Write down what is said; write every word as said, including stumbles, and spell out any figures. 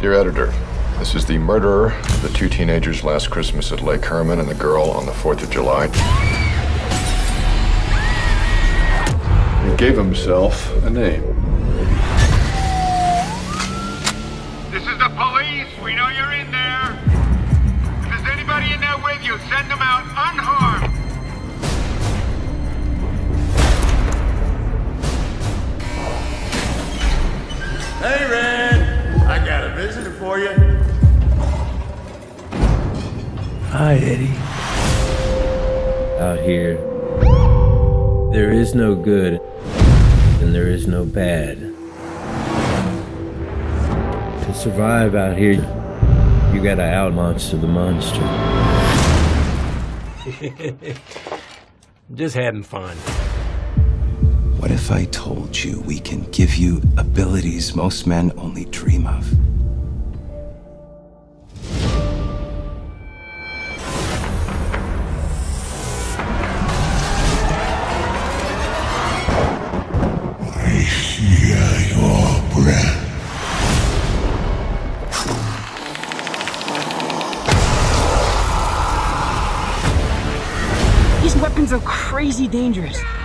Dear editor, this is the murderer of the two teenagers last Christmas at Lake Herman and the girl on the fourth of July. He gave himself a name. This is the police. We know you're in there. If there's anybody in there with you, send them out unharmed. Hey, Red! I got a visitor for you. Hi, Eddie. Out here, there is no good and there is no bad. To survive out here, you gotta out-monster the monster. Just having fun. What if I told you we can give you abilities most men only dream of? I hear your breath. These weapons are crazy dangerous.